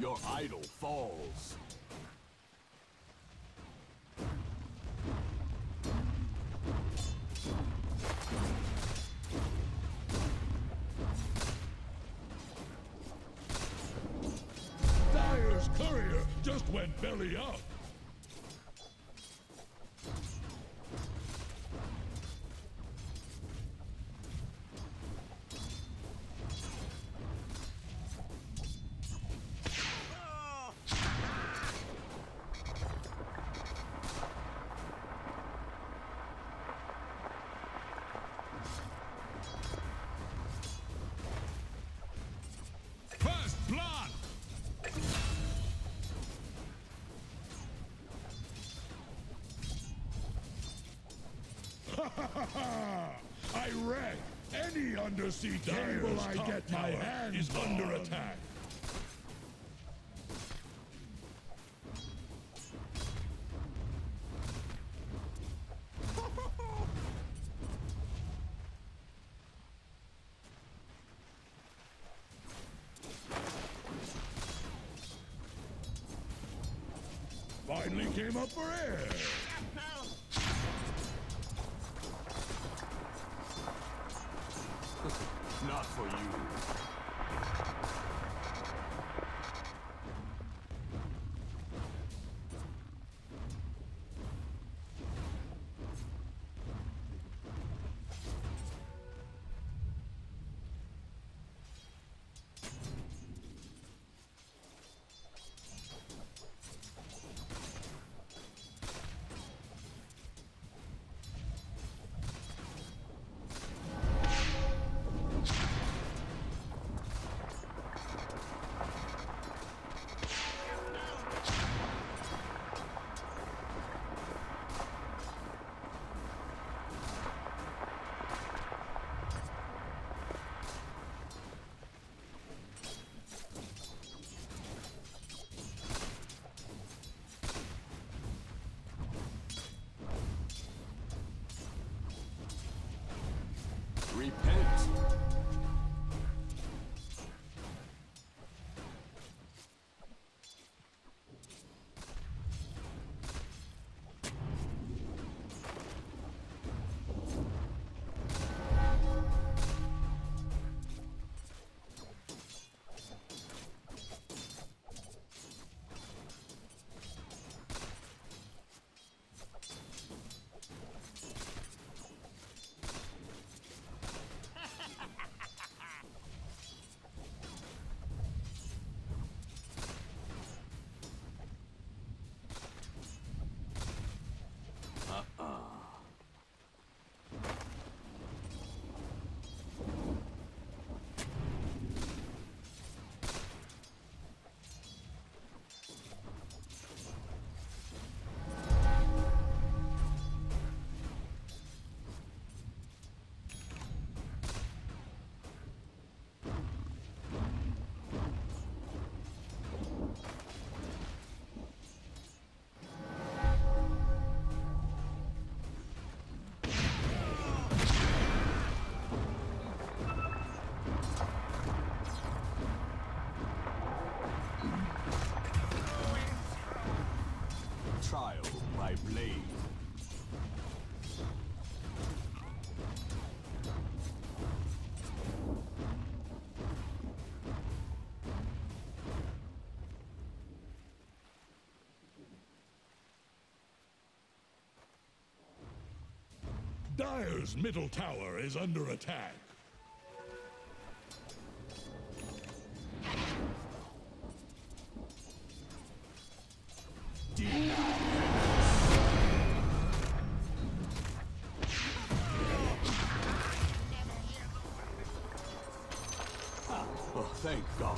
Your idol falls. Dire's courier just went belly up. First blood! I wreck any undersea cable I get my hands on. Under attack. Finally came up for air. Not for you. Repent. Trial by blade. Dire's middle tower is under attack. Oh, thank God.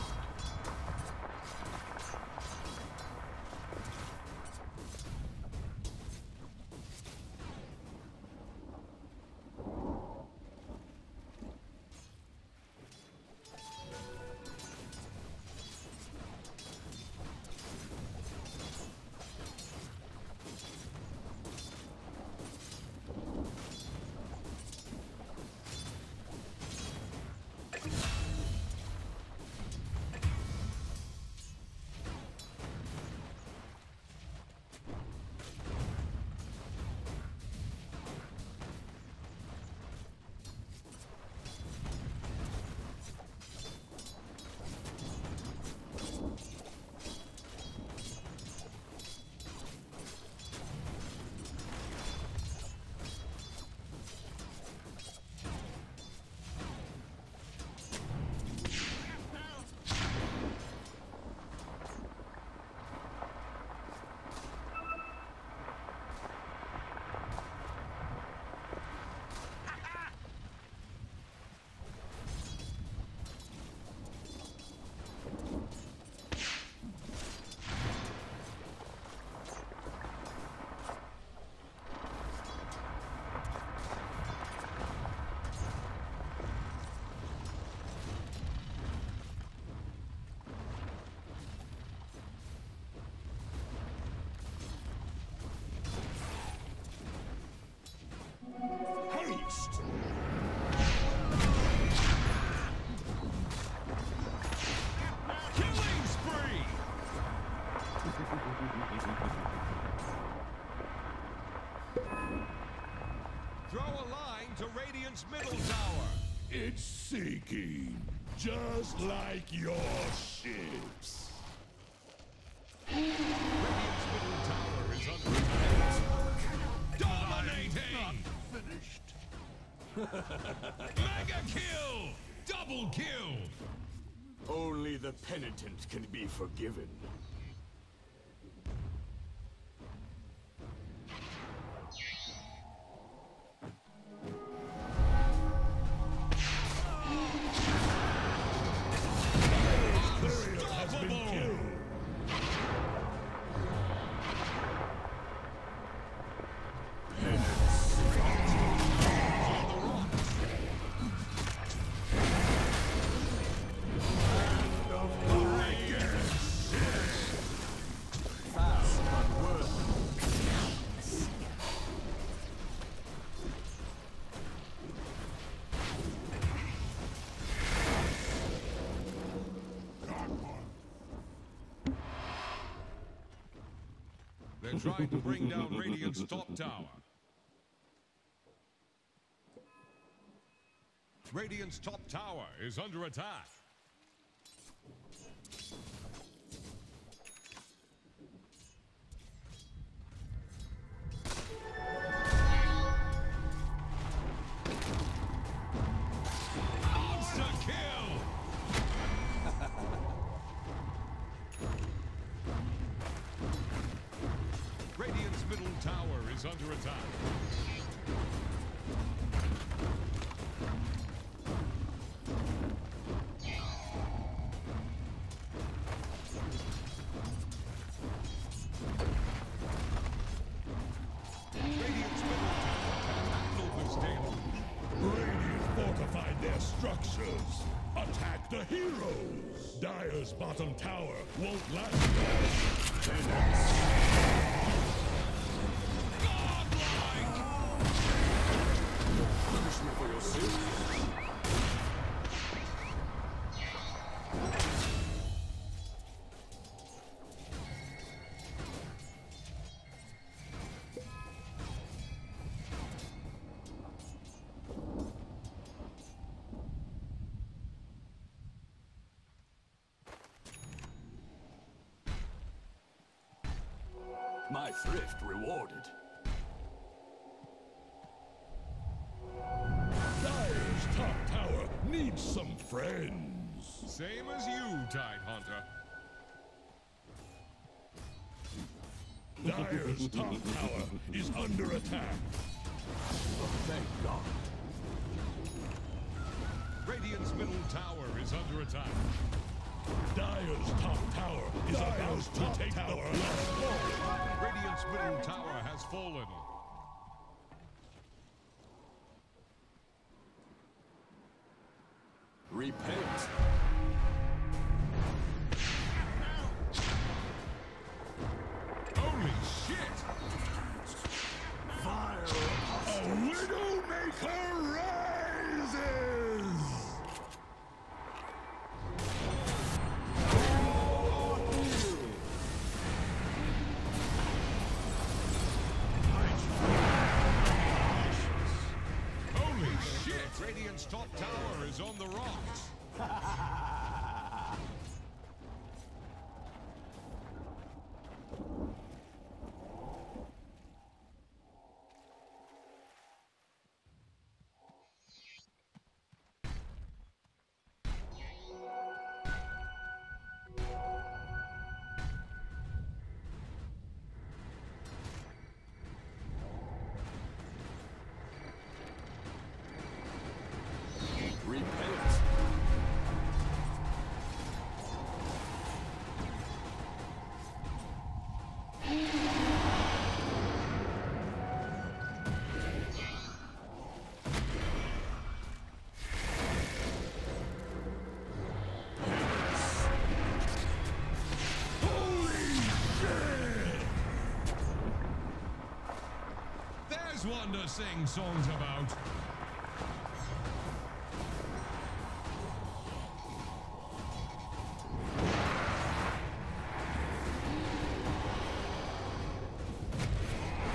It's sinking, just like your ships. Radiant's middle tower is under attack. Dominating! Mega kill! Double kill! Only the penitent can be forgiven. They're trying to bring down Radiant's top tower. Radiant's top tower is under attack. Monster kill! Radiant's middle tower is under attack. Radiant's middle tower can handle this deluge. Radiant fortified their structures. Attack the heroes. Dire's bottom tower won't last long. Godlike! Punishment for your sins. My thrift rewarded. Dire's top tower needs some friends. Same as you, Tidehunter. Dire's top tower is under attack. Oh, thank God. Radiant's middle tower is under attack. Dire's top tower is about to take the blood. Radiant's middle tower has fallen. Repent. Holy shit! Fire. A Widowmaker rises! Holy shit! Radiant's top tower is on the rocks. Repent. There's one to sing songs about.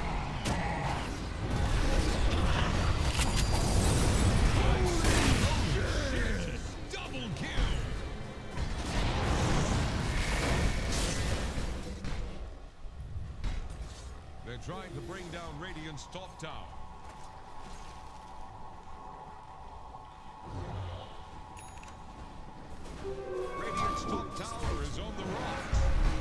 Holy trying to bring down Radiant's top tower. Radiant's top tower is on the rocks.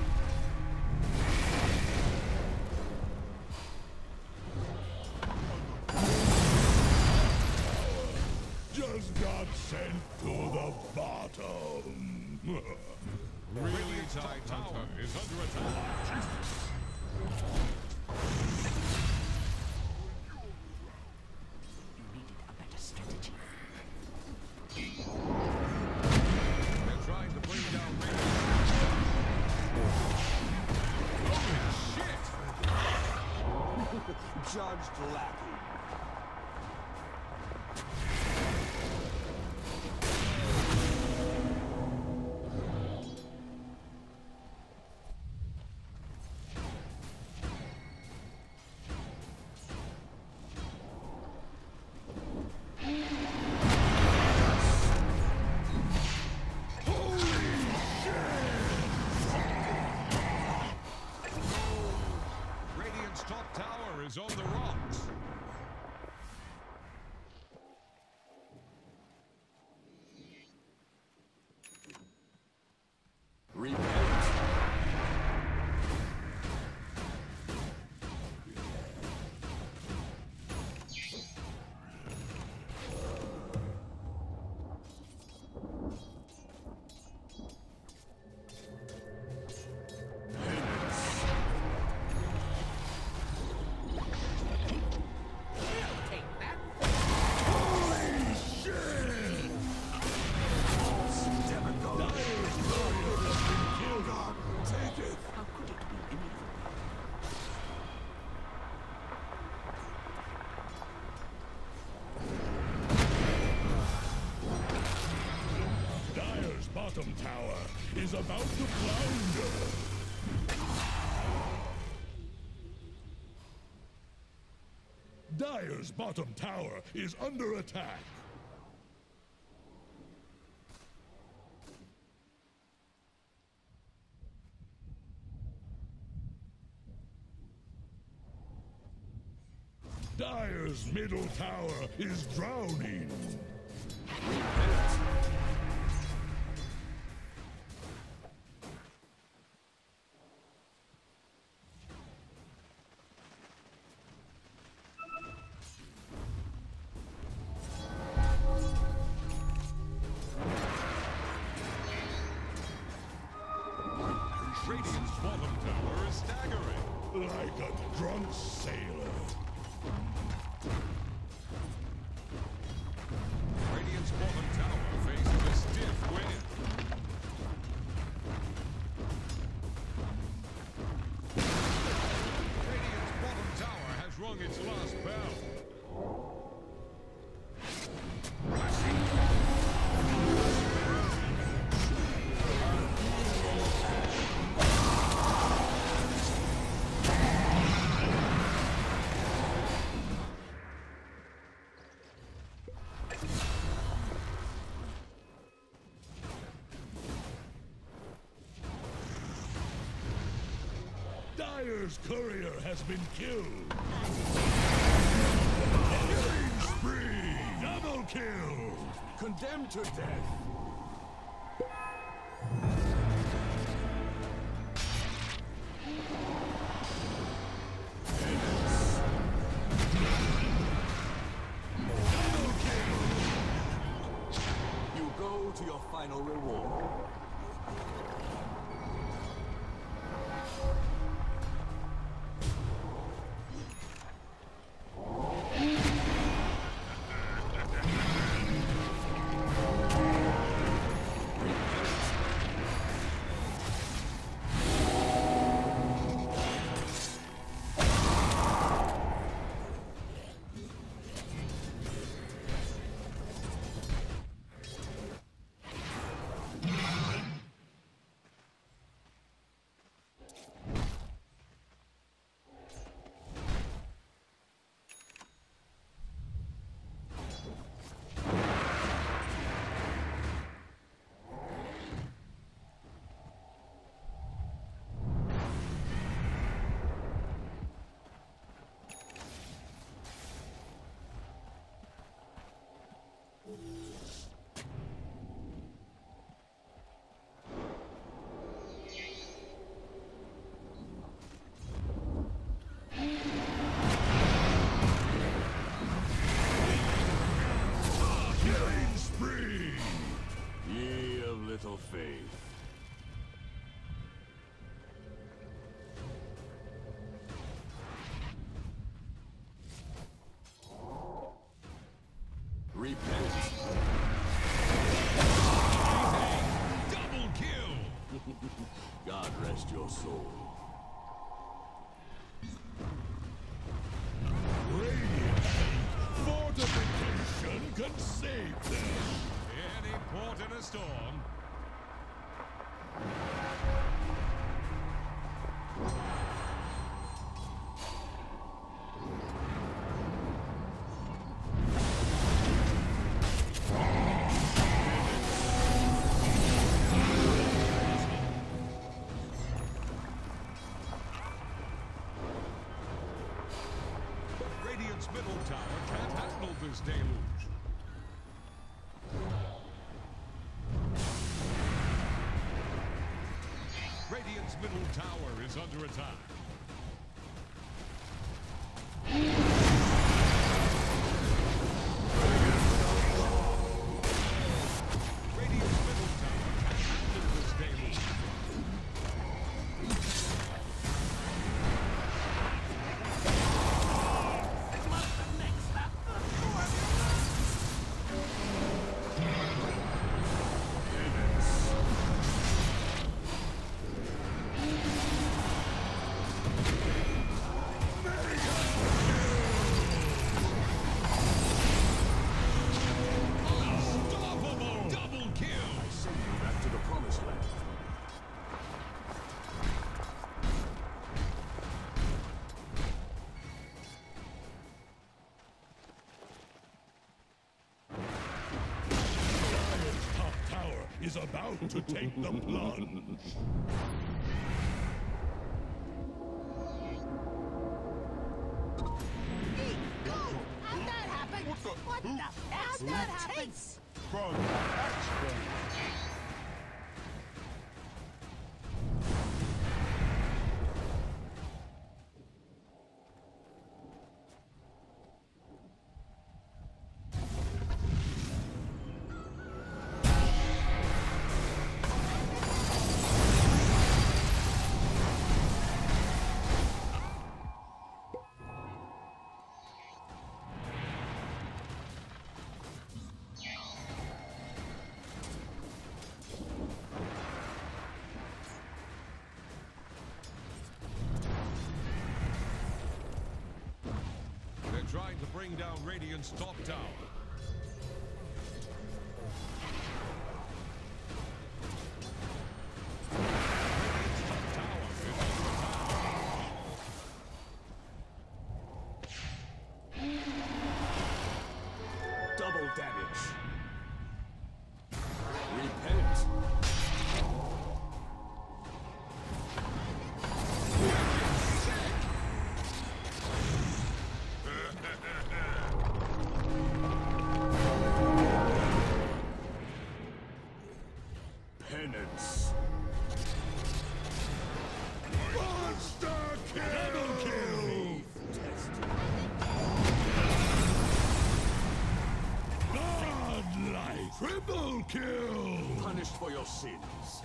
Just got sent to the bottom. Radiant's top tower is under attack. You needed a better strategy. They're trying to bring down Radiant. Holy shit! Judged lacking. Radiant's top tower is on the rocks. Repent. Take that. Take it. How could it be any Dire's bottom tower is about to flounder. Dire's bottom tower is under attack. Dire's middle tower is drowning. Radiant's bottom tower is staggering. Like a drunk sailor. Radiant's bottom tower faces a stiff wind. Radiant's bottom tower has rung its last bell. Dire's courier has been killed. Killing spree! Double kill! Condemned to death. Double kill! You go to your final reward. little faith. Repent. Double kill! God rest your soul. Radiant fortification can save them. Any port in a storm. Radiant's middle tower can't handle this deluge. Radiant's middle tower is under attack. Radiant's middle tower can't handle this deluge. Unstoppable! Double kill! Send you back to the promised land. Dire's top tower is about to take the plunge. How'd that happen? What the? How'd that happen? They're trying to bring down Radiant's top tower. Radiant's top tower is under attack. Double damage. Repent. Penance. Monster kill! Double kill! Godlike! Triple kill! Punished for your sins.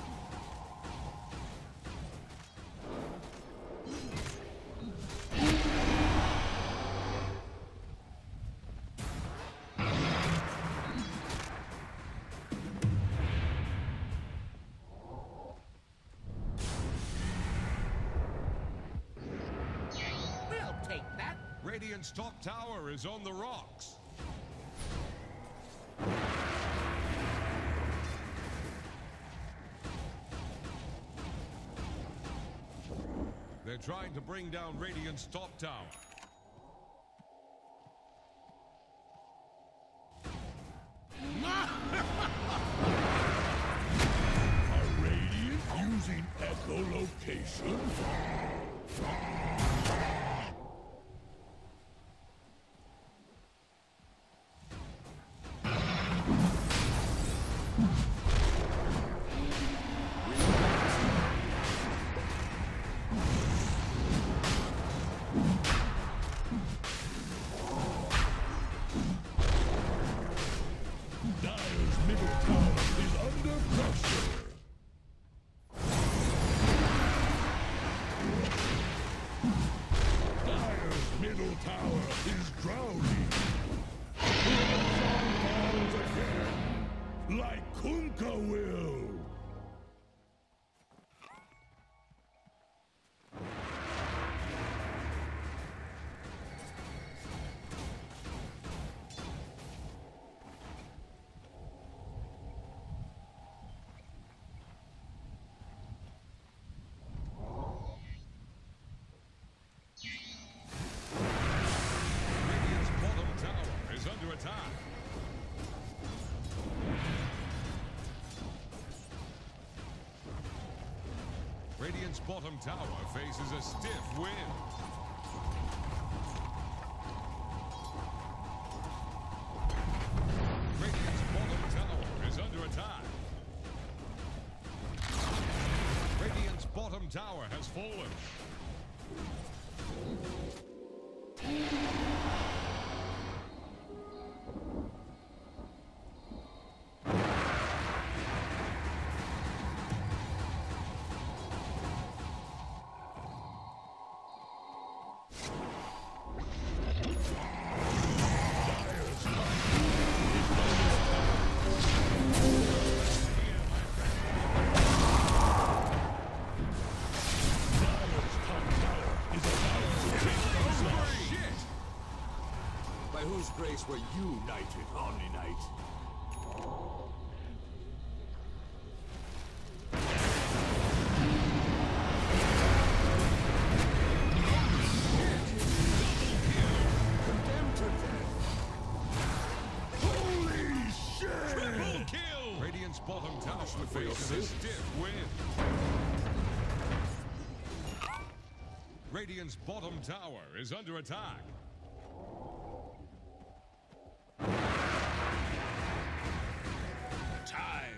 We'll take that. Radiant's top tower is on the rocks. They're trying to bring down Radiant's top tower. Are Radiant using echolocation? like Kunkka will! Radiant's bottom tower is under attack. Radiant's bottom tower faces a stiff wind. Radiant's bottom tower is under attack. Radiant's bottom tower has fallen. By whose grace were you knighted, Omni Knight? Condemned to death. Holy shit! Triple kill! Radiant's bottom tower faces a stiff wind. Radiant's bottom tower is under attack. Time.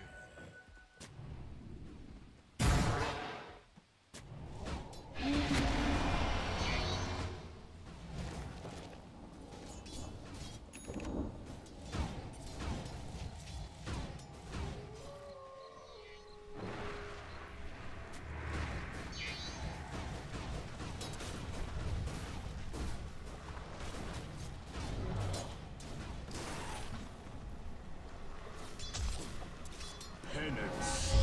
Penance.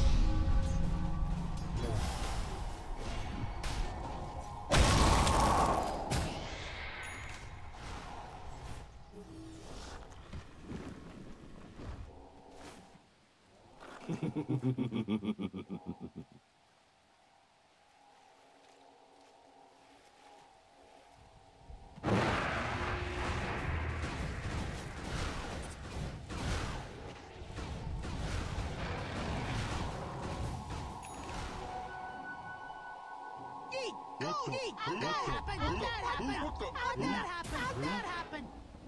Eek! Go eek! How'd that happen? How'd that happen? How'd that happen? How'd that happen?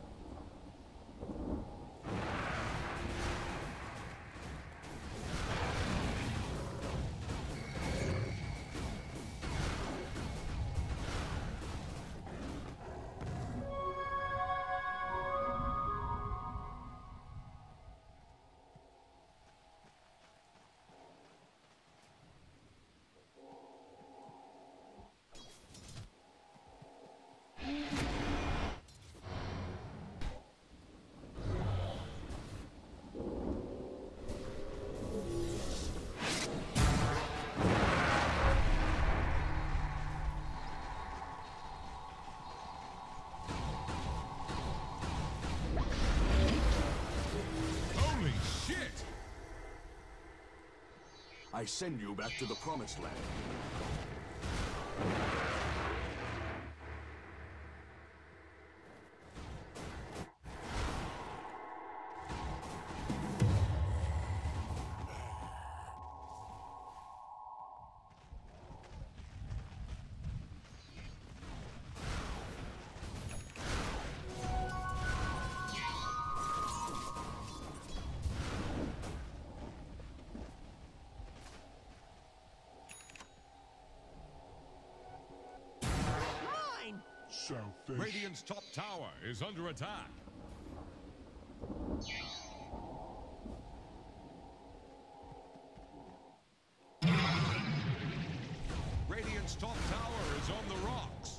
Holy shit! I send you back to the Promised Land. Mine! Selfish. Radiant's top tower is under attack. Radiant's top tower is on the rocks.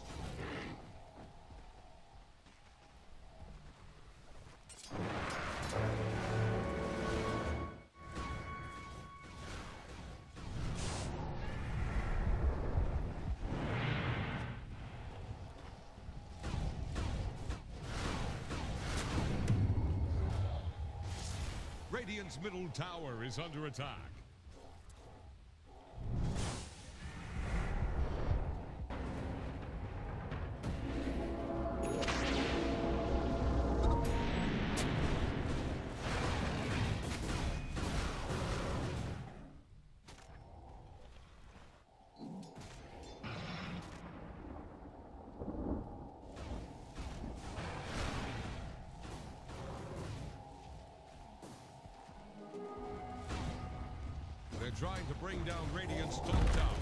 Radiant's middle tower is under attack. They're trying to bring down Radiant's top tower.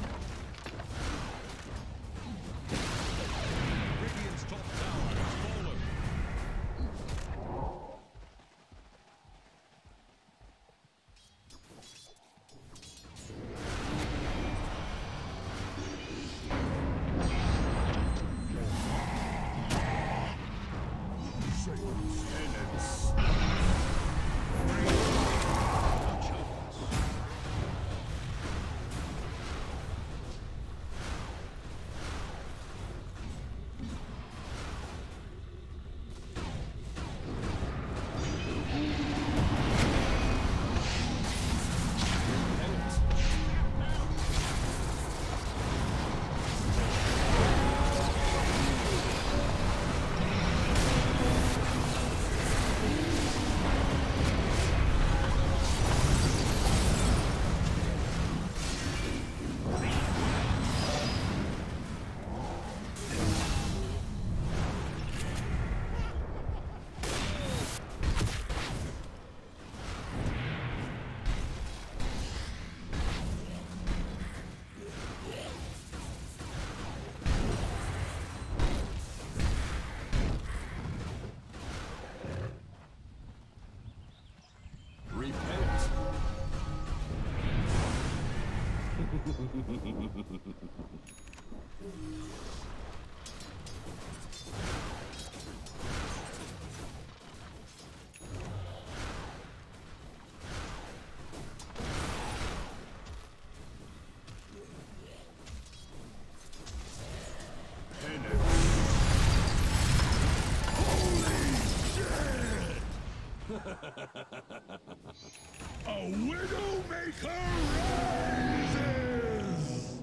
Radiant's top tower has fallen. A Widowmaker rises!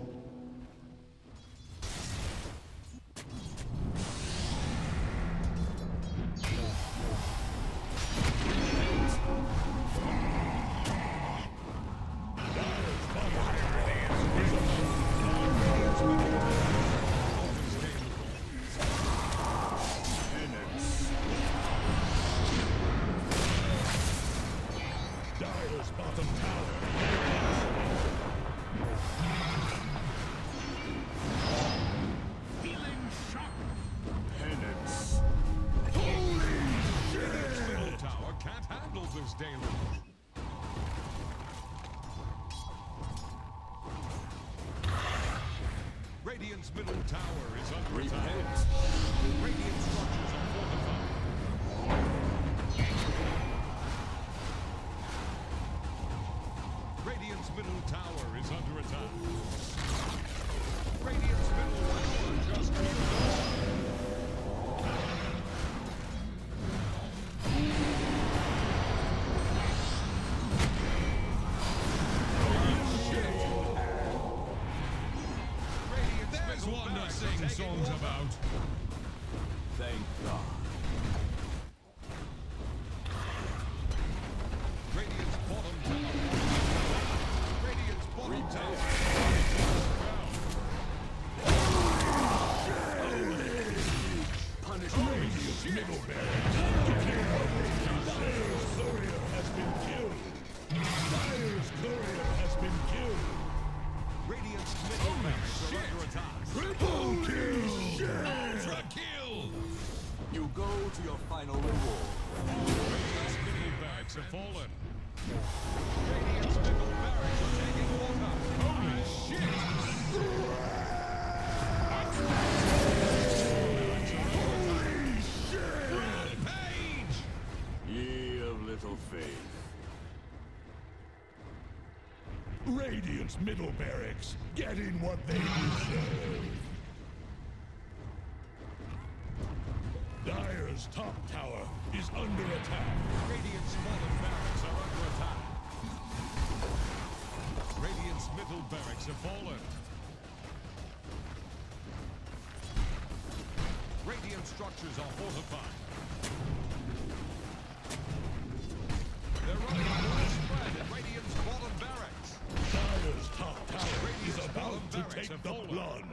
Dire's bottom tower. Healing shock. Penance. Holy Radiant's middle shit! tower can't handle this deluge. Radiant's middle tower is under attack. Repent. Radiant structures are fortified. Radiant's middle tower is under attack. Radiant's middle tower just healed. Radiant's There's middle one to barracks are sing taking songs over. about. Thank God. Radiant's bottom tower. Radiant's bottom tower. Punish Radiant's middle barracks. Dire's courier has been killed. Dire's courier has been killed. Radiant's middle barracks are under attack. Triple kill! Ultra kill! You go to your final reward. Radiant's middle barracks have fallen. Radiant's middle barracks are taking water. Holy shit! Rampage! Ye of little faith. Radiant's middle barracks getting what they deserve. Dire's top tower is under attack. Radiant's bottom barracks have fallen. Radiant structures are fortified. They're running a full spread at Radiant's bottom barracks. Dire's top tower is Radiant's about bottom to barracks take have the fallen. plunge.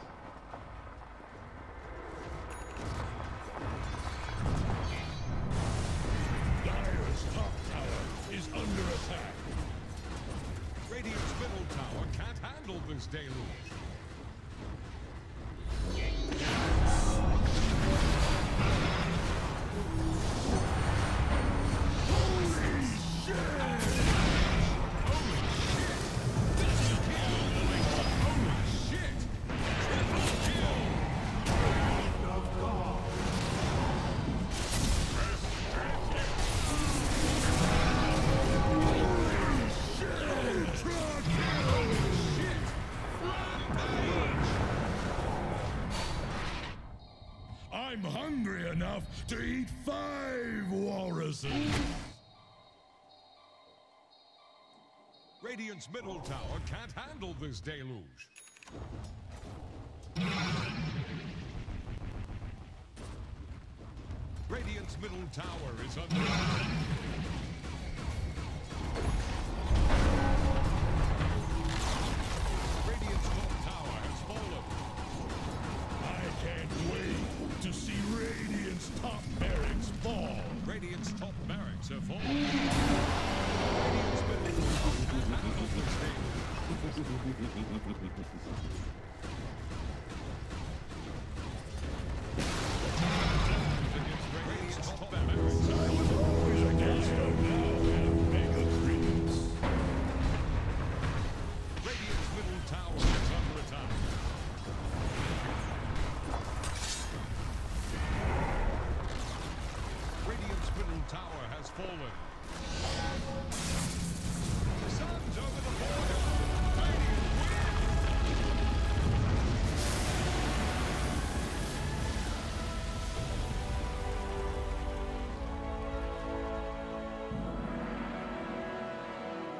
Dire's top tower is under attack. Radiant's middle tower can't handle this deluge. I'm hungry enough to eat 5 walruses. Radiant's middle tower can't handle this deluge. Radiant's middle tower is under attack.